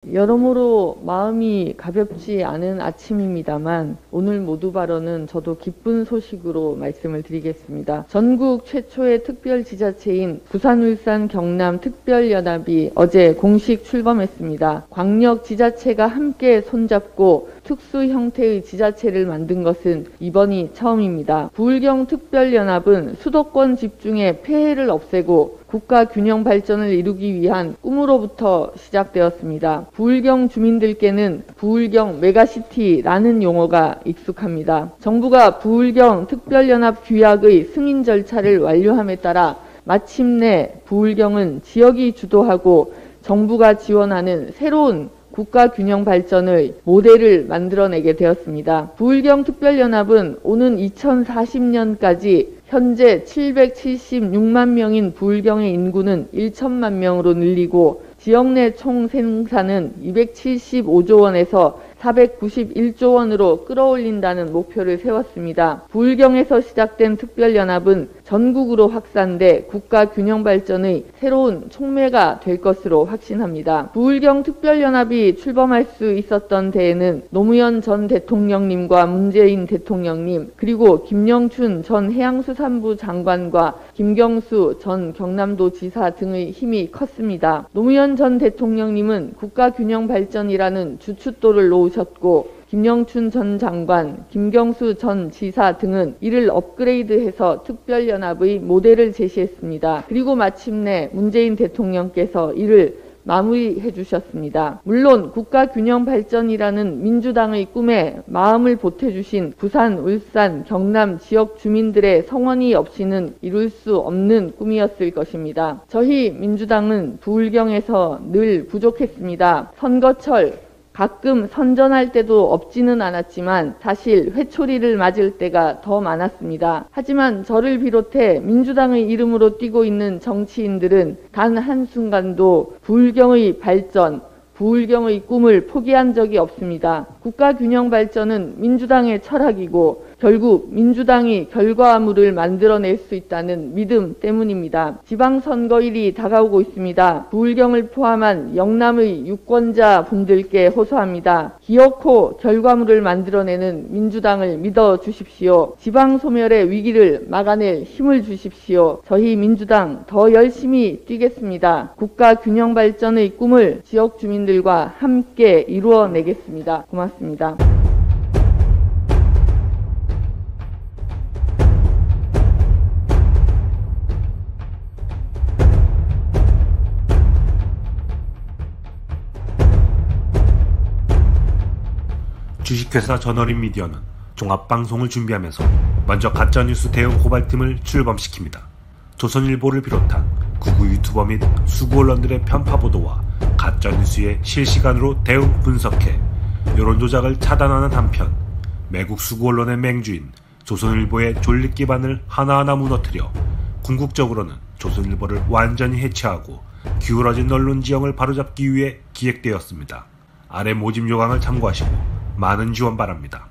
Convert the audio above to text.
여러모로 마음이 가볍지 않은 아침입니다만 오늘 모두 발언은 저도 기쁜 소식으로 말씀을 드리겠습니다. 전국 최초의 특별지자체인 부산, 울산, 경남 특별연합이 어제 공식 출범했습니다. 광역지자체가 함께 손잡고 특수 형태의 지자체를 만든 것은 이번이 처음입니다. 부울경 특별연합은 수도권 집중의 폐해를 없애고 국가 균형 발전을 이루기 위한 꿈으로부터 시작되었습니다. 부울경 주민들께는 부울경 메가시티라는 용어가 익숙합니다. 정부가 부울경 특별연합 규약의 승인 절차를 완료함에 따라 마침내 부울경은 지역이 주도하고 정부가 지원하는 새로운 국가 균형 발전의 모델을 만들어내게 되었습니다. 부울경 특별연합은 오는 2040년까지 현재 776만 명인 부울경의 인구는 1천만 명으로 늘리고 지역 내 총 생산은 275조 원에서 491조 원으로 끌어올린다는 목표를 세웠습니다. 부울경에서 시작된 특별연합은 전국으로 확산돼 국가 균형 발전의 새로운 촉매가 될 것으로 확신합니다. 부울경 특별연합이 출범할 수 있었던 데에는 노무현 전 대통령님과 문재인 대통령님 그리고 김영춘 전 해양수산부 장관과 김경수 전 경남도지사 등의 힘이 컸습니다. 노무현 전 대통령님은 국가 균형 발전이라는 주춧돌을 놓으셨고 김영춘 전 장관, 김경수 전 지사 등은 이를 업그레이드해서 특별연합의 모델을 제시했습니다. 그리고 마침내 문재인 대통령께서 이를 마무리해 주셨습니다. 물론 국가 균형 발전이라는 민주당의 꿈에 마음을 보태주신 부산, 울산, 경남 지역 주민들의 성원이 없이는 이룰 수 없는 꿈이었을 것입니다. 저희 민주당은 부울경에서 늘 부족했습니다. 선거철 가끔 선전할 때도 없지는 않았지만 사실 회초리를 맞을 때가 더 많았습니다. 하지만 저를 비롯해 민주당의 이름으로 뛰고 있는 정치인들은 단 한순간도 부울경의 발전, 부울경의 꿈을 포기한 적이 없습니다. 국가 균형 발전은 민주당의 철학이고 결국 민주당이 결과물을 만들어낼 수 있다는 믿음 때문입니다. 지방선거일이 다가오고 있습니다. 부울경을 포함한 영남의 유권자 분들께 호소합니다. 기어코 결과물을 만들어내는 민주당을 믿어주십시오. 지방소멸의 위기를 막아낼 힘을 주십시오. 저희 민주당 더 열심히 뛰겠습니다. 국가 균형 발전의 꿈을 지역 주민들과 함께 이루어내겠습니다. 고맙습니다. 주식회사 저널인미디어는 종합방송을 준비하면서 먼저 가짜뉴스 대응 고발팀을 출범시킵니다. 조선일보를 비롯한 구구 유튜버 및 수구 언론들의 편파 보도와 가짜뉴스에 실시간으로 대응 분석해 여론조작을 차단하는 한편 매국 수구 언론의 맹주인 조선일보의 존립 기반을 하나하나 무너뜨려 궁극적으로는 조선일보를 완전히 해체하고 기울어진 언론 지형을 바로잡기 위해 기획되었습니다. 아래 모집 요강을 참고하시고 많은 지원 바랍니다.